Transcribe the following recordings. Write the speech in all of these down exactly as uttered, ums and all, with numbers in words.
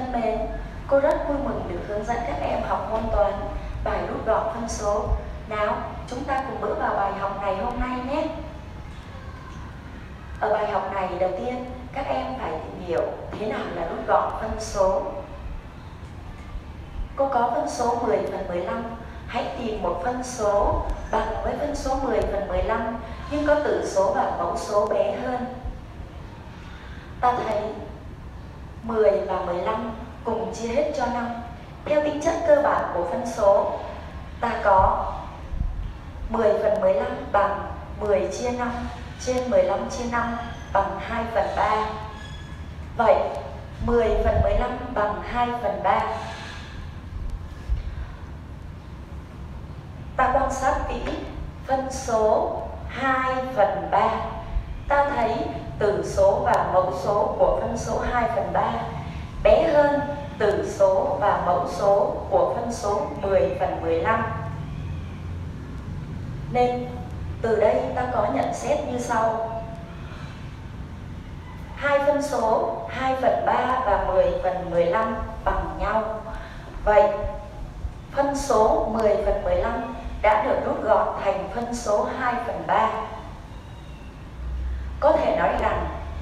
thân mến, cô rất vui mừng được hướng dẫn các em học môn toán bài rút gọn phân số. Nào, chúng ta cùng bước vào bài học ngày hôm nay nhé. Ở bài học này, đầu tiên các em phải tìm hiểu thế nào là rút gọn phân số. Cô có phân số mười phần mười lăm, hãy tìm một phân số bằng với phân số mười phần mười lăm nhưng có tử số và mẫu số bé hơn. Ta thấy mười và mười lăm cùng chia hết cho năm. Theo tính chất cơ bản của phân số, ta có mười phần mười lăm bằng mười chia năm trên mười lăm chia năm bằng hai phần ba. Vậy mười phần mười lăm bằng hai phần ba. Ta quan sát kỹ phân số hai phần ba. Ta thấy tử số và mẫu số của phân số hai phần ba bé hơn tử số và mẫu số của phân số mười phần mười lăm. Nên từ đây ta có nhận xét như sau. Hai phân số hai phần ba và mười phần mười lăm bằng nhau. Vậy phân số mười phần mười lăm đã được rút gọn thành phân số hai phần ba. Có thể nói rằng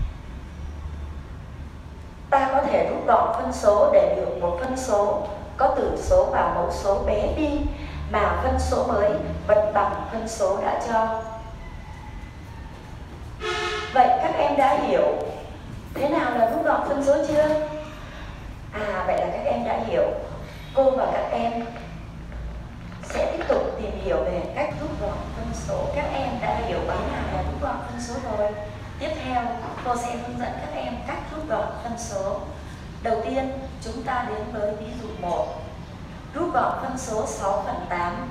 ta có thể rút gọn phân số để được một phân số có tử số và mẫu số bé đi mà phân số mới vẫn bằng phân số đã cho. Vậy các em đã hiểu thế nào là rút gọn phân số chưa? À, vậy là các em đã hiểu. Cô và các em sẽ tiếp tục tìm hiểu về cách rút gọn phân số. Các em đã hiểu thế nào là rút gọn phân số rồi. Tiếp theo, cô sẽ hướng dẫn các em cách rút gọn phân số. Đầu tiên, chúng ta đến với ví dụ một. Rút gọn phân số sáu phần tám.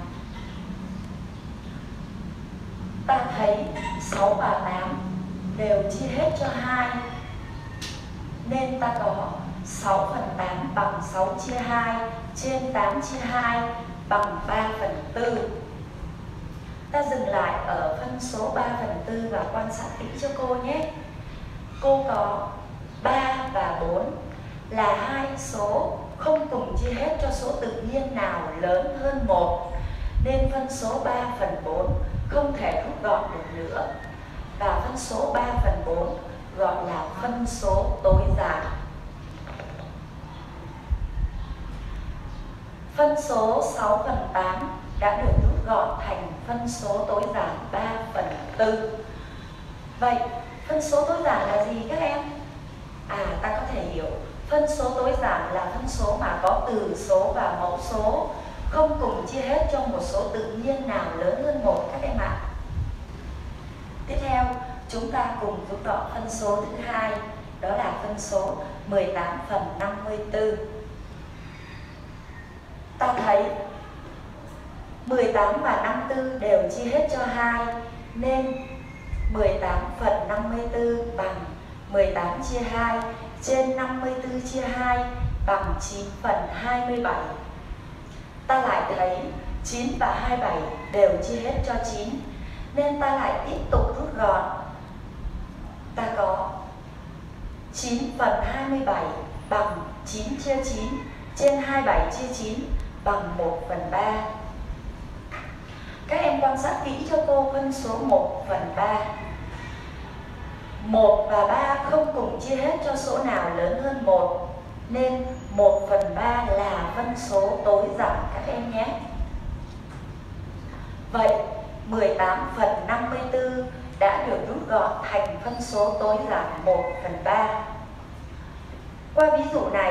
Ta thấy sáu và tám đều chia hết cho hai. Nên ta có sáu phần tám bằng sáu chia hai trên tám chia hai bằng ba phần tư. Ta dừng lại ở phân số ba phần tư và quan sát kỹ cho cô nhé. Cô có ba và bốn là hai số không cùng chia hết cho số tự nhiên nào lớn hơn một. Nên phân số ba phần bốn không thể rút gọn được nữa. Và phân số ba phần bốn gọi là phân số tối giản. Phân số sáu phần tám đã được rút gọn thành phân số tối giản ba phần tư. Vậy phân số tối giản là gì các em? À, ta có thể hiểu phân số tối giản là phân số mà có tử số và mẫu số không cùng chia hết cho một số tự nhiên nào lớn hơn một các em ạ. Tiếp theo, chúng ta cùng rút gọn phân số thứ hai, đó là phân số mười tám phần năm mươi tư. Ta thấy mười tám và năm mươi tư đều chia hết cho hai, nên mười tám phần năm mươi tư bằng mười tám chia hai trên năm mươi tư chia hai bằng chín phần hai mươi bảy. Ta lại thấy chín và hai mươi bảy đều chia hết cho chín, nên ta lại tiếp tục rút gọn. Ta có chín phần hai mươi bảy bằng chín chia chín trên hai mươi bảy chia chín bằng một phần ba. Các em quan sát kỹ cho cô phân số một phần ba. một và ba không cùng chia hết cho số nào lớn hơn một, nên một phần ba là phân số tối giản các em nhé. Vậy mười tám phần năm mươi tư đã được rút gọn thành phân số tối giản một phần ba. Qua ví dụ này,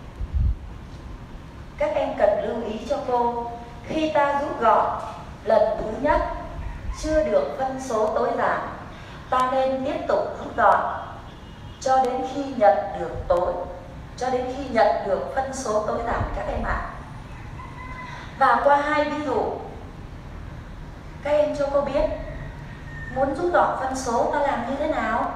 các em cần lưu ý cho cô, khi ta rút gọn lần thứ nhất chưa được phân số tối giản, ta nên tiếp tục rút gọn cho đến khi nhận được tối, cho đến khi nhận được phân số tối giản các em ạ. Và qua hai ví dụ, các em cho cô biết muốn rút gọn phân số ta làm như thế nào?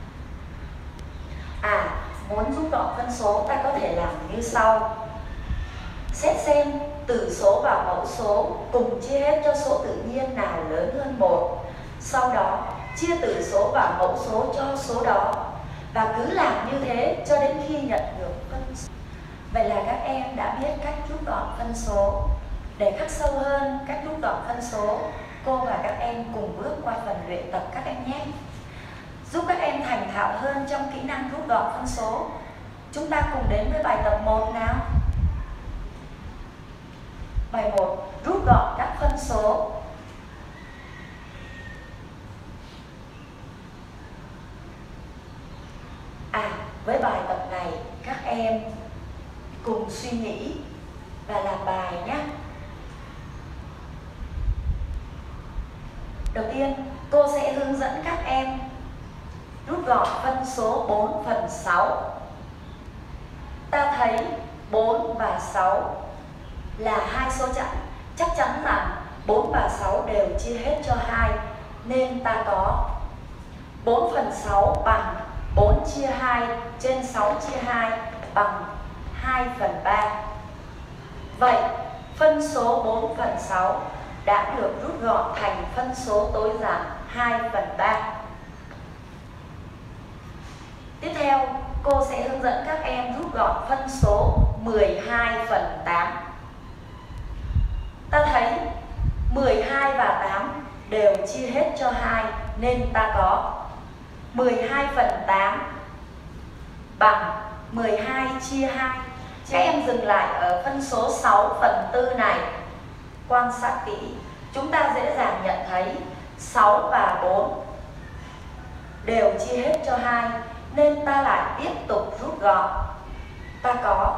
À, muốn rút gọn phân số ta có thể làm như sau. Xét xem tử số và mẫu số cùng chia hết cho số tự nhiên nào lớn hơn một. Sau đó chia tử số và mẫu số cho số đó, và cứ làm như thế cho đến khi nhận được phân số. Vậy là các em đã biết cách rút gọn phân số. Để khắc sâu hơn cách rút gọn phân số, cô và các em cùng bước qua phần luyện tập các em nhé. Giúp các em thành thạo hơn trong kỹ năng rút gọn phân số, chúng ta cùng đến với bài tập một nào. Bài một. Rút gọn các phân số. À, với bài tập này các em cùng suy nghĩ và làm bài nhé. Đầu tiên, cô sẽ hướng dẫn các em rút gọn phân số bốn phần sáu. Ta thấy bốn và sáu là hai số chẵn. Chắc chắn rằng bốn và sáu đều chia hết cho hai, nên ta có bốn phần sáu bằng bốn chia hai trên sáu chia hai bằng hai phần ba. Vậy, phân số bốn phần sáu đã được rút gọn thành phân số tối giản hai phần ba. Tiếp theo, cô sẽ hướng dẫn các em rút gọn phân số mười hai phần tám. Ta thấy mười hai và tám đều chia hết cho hai, nên ta có mười hai phần tám bằng mười hai chia hai. Các em dừng lại ở phân số sáu phần tư này. Quan sát kỹ, chúng ta dễ dàng nhận thấy sáu và bốn đều chia hết cho hai, nên ta lại tiếp tục rút gọn. Ta có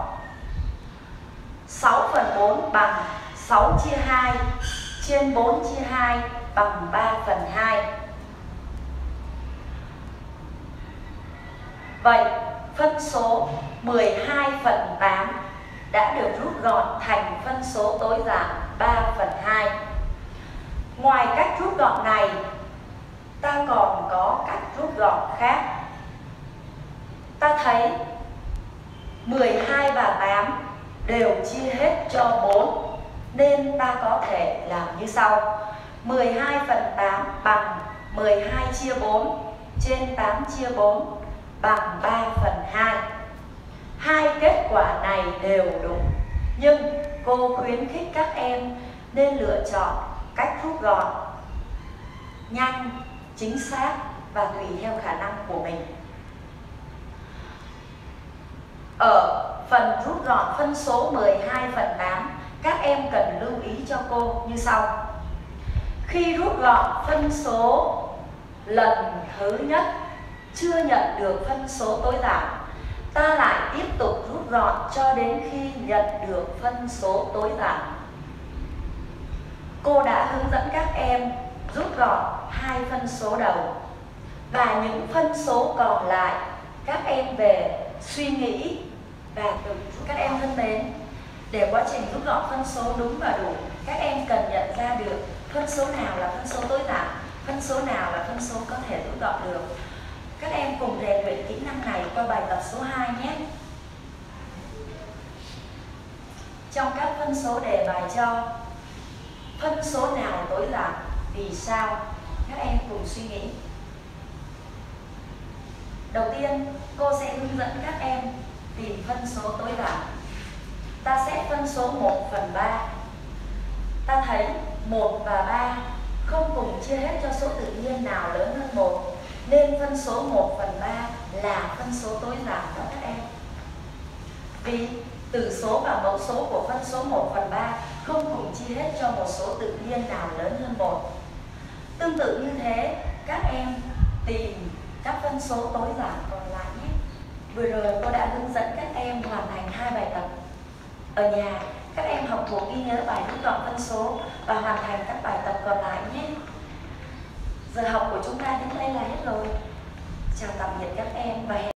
sáu phần bốn bằng sáu chia hai trên bốn chia hai bằng ba phần hai. Vậy, phân số mười hai phần tám đã được rút gọn thành phân số tối giản ba phần hai. Ngoài cách rút gọn này, ta còn có cách rút gọn khác. Ta thấy mười hai và tám đều chia hết cho bốn, nên ta có thể làm như sau. mười hai phần tám bằng mười hai chia bốn trên tám chia bốn bằng ba phần hai. Hai kết quả này đều đúng, nhưng cô khuyến khích các em nên lựa chọn cách rút gọn nhanh, chính xác và tùy theo khả năng của mình. Ở phần rút gọn phân số mười hai phần tám, các em cần lưu ý cho cô như sau. Khi rút gọn phân số lần thứ nhất chưa nhận được phân số tối giản, ta lại tiếp tục rút gọn cho đến khi nhận được phân số tối giản. Cô đã hướng dẫn các em rút gọn hai phân số đầu, và những phân số còn lại các em về suy nghĩ và tự rút. Các em thân mến, để quá trình rút gọn phân số đúng và đủ, các em cần nhận ra được phân số nào là phân số tối giản, phân số nào là phân số có thể rút gọn được. Các em cùng rèn luyện kỹ năng này qua bài tập số hai nhé. Trong các phân số đề bài cho phân số nào tối giản, vì sao? Các em cùng suy nghĩ. Đầu tiên, cô sẽ hướng dẫn các em tìm phân số tối giản. Ta xét phân số một phần ba. Ta thấy một và ba không cùng chia hết cho số tự nhiên nào lớn hơn một, nên phân số một phần ba là phân số tối giản đó các em. Vì tử số và mẫu số của phân số một phần ba không cùng chia hết cho một số tự nhiên nào lớn hơn một. Tương tự như thế, các em tìm các phân số tối giản còn lại nhé. Vừa rồi cô đã hướng dẫn các em hoàn thành hai bài tập. Ở nhà, các em học thuộc ghi nhớ bài rút gọn phân số và hoàn thành các bài tập còn lại nhé. Giờ học của chúng ta đến đây là hết rồi. Chào tạm biệt các em và hẹn